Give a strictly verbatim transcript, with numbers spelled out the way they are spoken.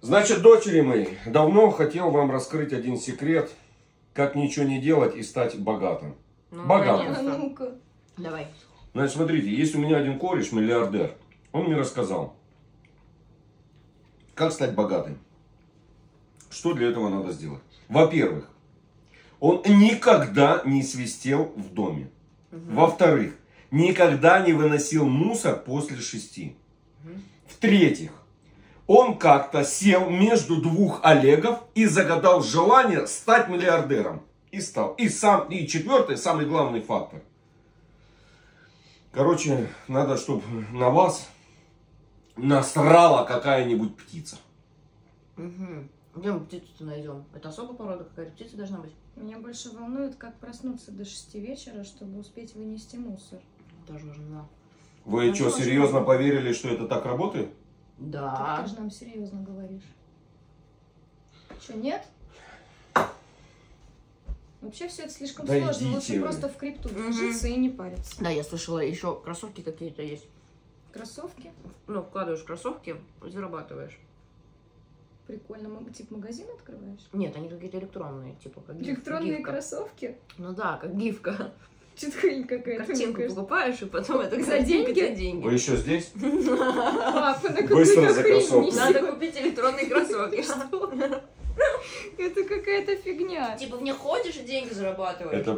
Значит, дочери мои, давно хотел вам раскрыть один секрет, как ничего не делать и стать богатым. Ну, богатым. Ну-ка. Давай. Значит, смотрите, есть у меня один кореш, миллиардер. Он мне рассказал, как стать богатым. Что для этого надо сделать? Во-первых, он никогда не свистел в доме. Угу. Во-вторых, никогда не выносил мусор после шести. Угу. В-третьих, он как-то сел между двух Олегов и загадал желание стать миллиардером. И стал. И, сам, и четвертый, самый главный фактор. Короче, надо, чтобы на вас насрала какая-нибудь птица. Угу. Где мы птицу-то найдем? Это особая порода, какая-то птица должна быть? Меня больше волнует, как проснуться до шести вечера, чтобы успеть вынести мусор. Тоже уже, да. Вы ну, что, серьезно поверили, что это так работает? Да. Так ты же нам серьезно говоришь. Что, нет? Вообще все это слишком Да сложно. Лучше вы. просто в крипту Угу. вложиться и не париться. Да, я слышала, еще кроссовки какие-то есть. Кроссовки? Ну, вкладываешь кроссовки и зарабатываешь. Прикольно. Типа магазин открываешь? Нет, они какие-то электронные, типа как гиф, Электронные гифка. кроссовки? Ну да, как гифка. Что-то хрень какая-то. Картинку покупаешь, и потом это За деньги? за деньги. Вы еще здесь? Папа, на Быстро какую-то за хрень кроссовки. неси. Надо купить электронные кроссовки. Это какая-то фигня. Типа в них ходишь и деньги зарабатываешь. Это